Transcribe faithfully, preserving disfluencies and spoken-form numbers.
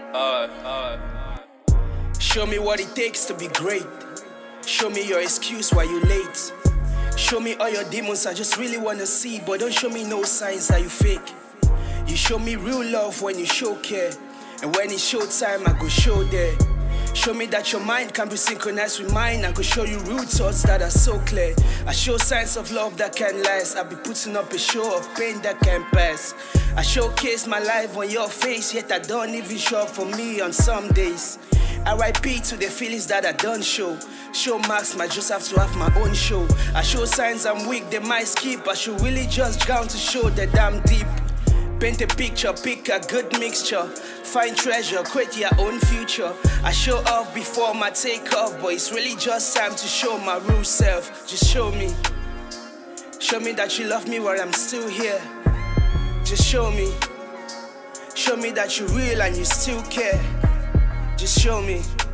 Uh, uh. Show me what it takes to be great. Show me your excuse why you late. Show me all your demons I just really wanna see, but don't show me no signs that you fake. You show me real love when you show care, and when it's show time I go show there. Show me that your mind can be synchronized with mine. I go show you real thoughts that are so clear. I show signs of love that can last. I be putting up a show of pain that can pass. I showcase my life on your face, yet I don't even show up for me on some days. R I P to the feelings that I don't show. Show marks might just have to have my own show. I show signs I'm weak, they might skip. I should really just drown to show that I'm deep. Paint a picture, pick a good mixture. Find treasure, create your own future. I show off before my take off, but it's really just time to show my real self. Just show me. Show me that you love me while I'm still here. Just show me. Show me that you're real and you still care. Just show me.